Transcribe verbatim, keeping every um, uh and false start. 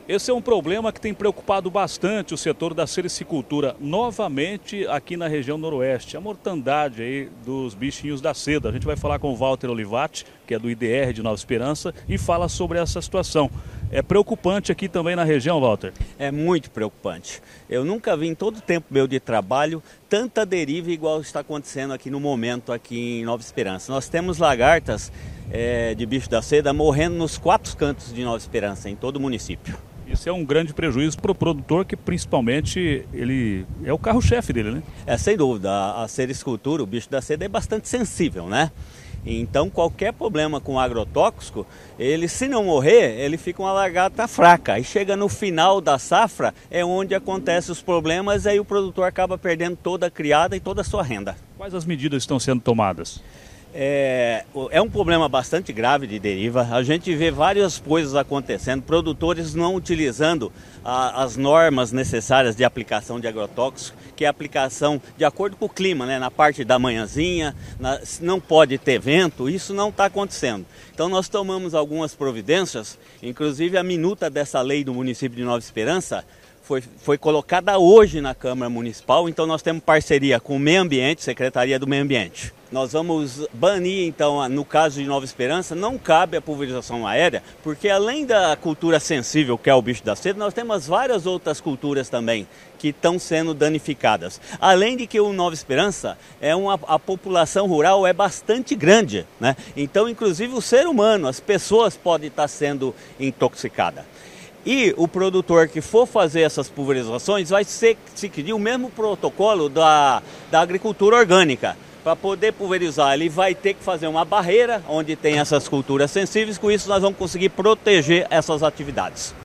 Esse é um problema que tem preocupado bastante o setor da sericicultura, novamente aqui na região noroeste. A mortandade aí dos bichinhos da seda. A gente vai falar com o Walter Olivati, que é do I D R de Nova Esperança, e fala sobre essa situação. É preocupante aqui também na região, Walter? É muito preocupante. Eu nunca vi em todo o tempo meu de trabalho tanta deriva igual está acontecendo aqui no momento aqui em Nova Esperança. Nós temos lagartas é, de bicho da seda morrendo nos quatro cantos de Nova Esperança, em todo o município. Isso é um grande prejuízo para o produtor, que principalmente ele é o carro-chefe dele, né? É, sem dúvida. A, a sericultura, o bicho da seda é bastante sensível, né? Então qualquer problema com agrotóxico, ele se não morrer, ele fica uma lagarta fraca. E chega no final da safra, é onde acontecem os problemas, e aí o produtor acaba perdendo toda a criada e toda a sua renda. Quais as medidas estão sendo tomadas? É, é um problema bastante grave de deriva. A gente vê várias coisas acontecendo, produtores não utilizando a, as normas necessárias de aplicação de agrotóxicos, que é a aplicação de acordo com o clima, né? Na parte da manhãzinha, na, não pode ter vento, isso não está acontecendo. Então nós tomamos algumas providências, inclusive a minuta dessa lei do município de Nova Esperança Foi, foi colocada hoje na Câmara Municipal, então nós temos parceria com o Meio Ambiente, Secretaria do Meio Ambiente. Nós vamos banir, então, no caso de Nova Esperança, não cabe a pulverização aérea, porque além da cultura sensível, que é o bicho da seda, nós temos várias outras culturas também que estão sendo danificadas. Além de que o Nova Esperança, é uma, a população rural é bastante grande, né? Então, inclusive, o ser humano, as pessoas podem estar sendo intoxicadas. E o produtor que for fazer essas pulverizações vai ser, seguir o mesmo protocolo da, da agricultura orgânica. Para poder pulverizar, ele vai ter que fazer uma barreira onde tem essas culturas sensíveis, com isso nós vamos conseguir proteger essas atividades.